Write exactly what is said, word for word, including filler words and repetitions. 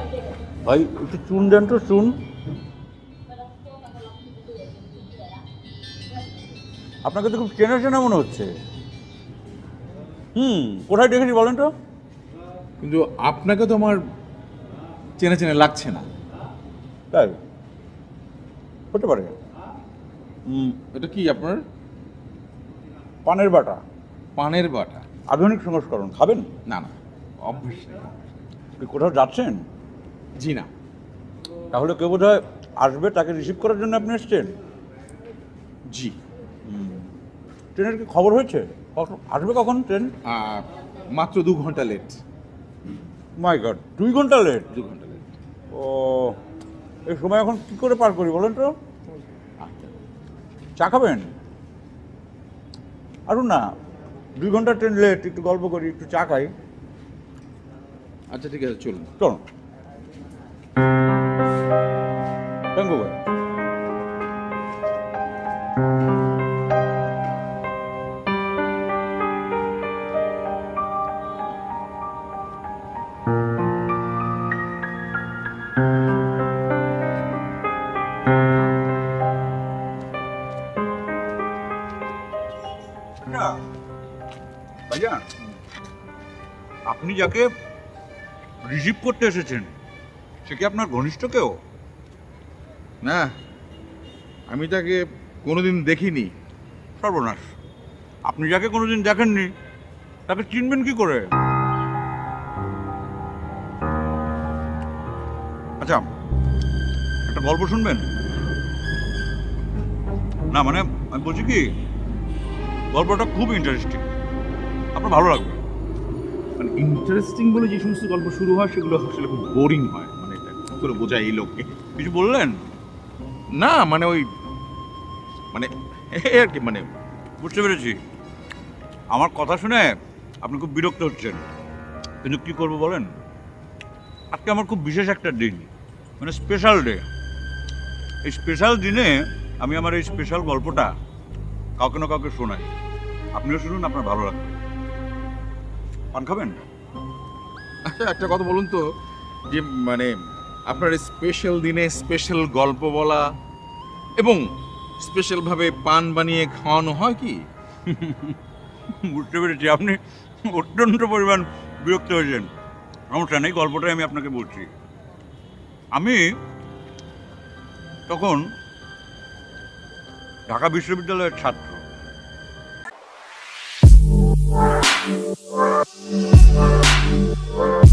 ভাই একটু চুন দেন তো, চুন। আপনাকে তো খুব চেনা চেনা মনে হচ্ছে। হুম, কোথায় দেখেছি বলেন তো? কিন্তু আপনাকে তো আমার চেনা চেনা লাগছে না। তাই হতে পারে। হুম, এটা কি আপনার? পানের বাটা, পানের বাটা? আধুনিক সংস্করণ। খাবেন? না না, অভ্যাস নেই। আপনি কোথাও যাচ্ছেন? জি না। তাহলে কেউ বোধহয় আসবে, তাকে রিসিভ করার জন্য আপনি এসছেন? জি। ট্রেনের কি খবর হয়েছে? কখন আসবে, কখন ট্রেন? আহ, মাত্র দু ঘন্টা লেট। মাই গড, দুই ঘন্টা লেট? দু ঘন্টা লেট। ও, এই সময় এখন কি করে পার করি বলেন তো? চা খাবেন? আসুন না, দুই ঘন্টা ট্রেন লেট, একটু গল্প করি, একটু চা খাই। আচ্ছা ঠিক আছে, চলুন। চলুন। থ্যাংক ইউ ভাই। ভাইজান, আপনি যাকে রিসিভ করতে এসেছেন সে কি আপনার ঘনিষ্ঠ কেউ? না, আমি তাকে কোনোদিন দেখিনি। সর্বনাশ, আপনি যাকে কোনোদিন দেখেননি তাকে চিনবেন কি করে? আচ্ছা, একটা গল্প শুনবেন? না মানে আমি বলছি কি, গল্পটা খুব ইন্টারেস্টিং, আপনার ভালো লাগবে। মানে ইন্টারেস্টিং বলে যে সমস্ত গল্প শুরু হয় সেগুলো আসলে খুব বোরিং হয়। মানে এটা কি করে বোঝায় এই লোককে? কিছু বললেন? না মানে ওই মানে এই আর কি, মানে বুঝতে পেরেছি। আমার কথা শুনে আপনি খুব বিরক্ত হচ্ছেন, কিন্তু কি করবো বলেন, আজকে আমার খুব বিশেষ একটা দিন, মানে স্পেশাল ডে। এই স্পেশাল দিনে আমি আমার এই স্পেশাল গল্পটা কাউকে না কাউকে শোনাই। আপনিও শুনুন, আপনার ভালো লাগবে। পান খাবেন? আচ্ছা একটা কথা বলুন তো, যে মানে আপনার স্পেশাল দিনে স্পেশাল গল্প বলা এবং স্পেশালভাবে পান বানিয়ে খাওয়ানো হয় কি? বুঝতে পেরেছি, আপনি অত্যন্ত পরিমাণ বিরক্ত হয়েছেন। সমস্যা নেই, গল্পটাই আমি আপনাকে বলছি। আমি তখন ঢাকা বিশ্ববিদ্যালয়ের ছাত্র।